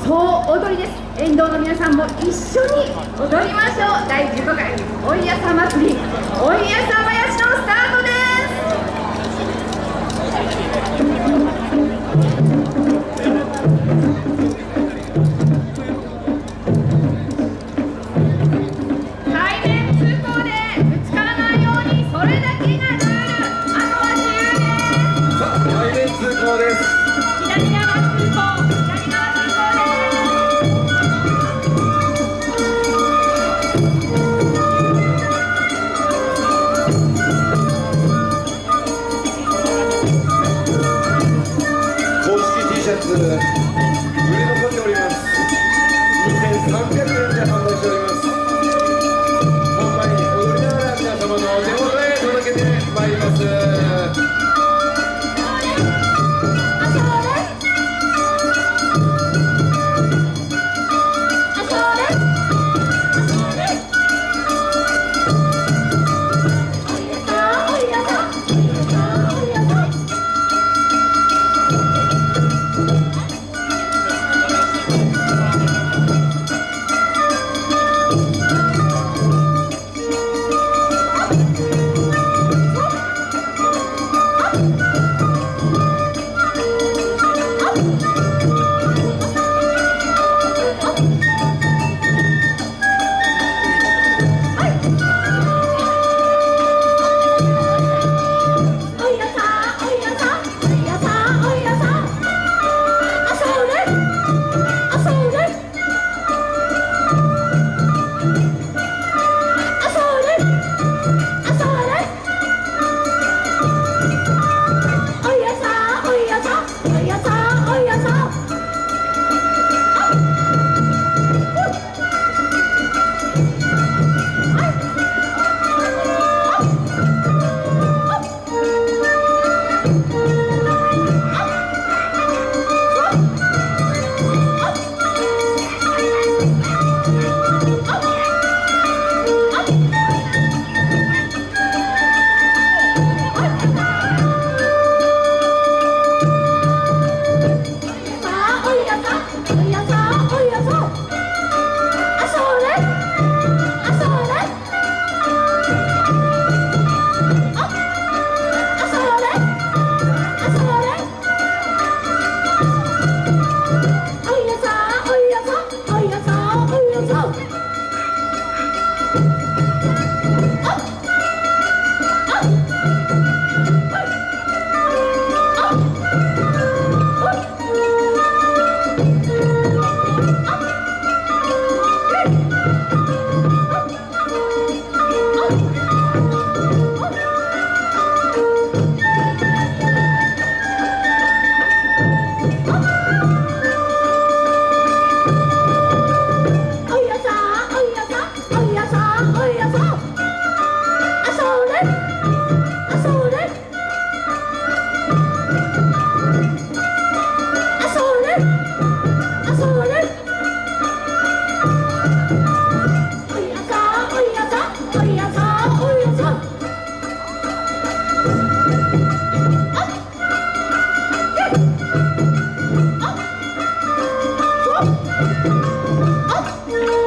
総踊りです。沿道の皆さんも一緒に踊りましょう。第15回おいやさ祭り、おいやさまやしのスタートです。対面通行でぶつからないように、それだけがルール。あとは自由です。 さあ、対面通行です。 左側通行、左側通行です。 公式 T シャツ売れ残っております。2300円で販売しております。販売に踊りながら皆様のお手元へ届けてまいります。 あ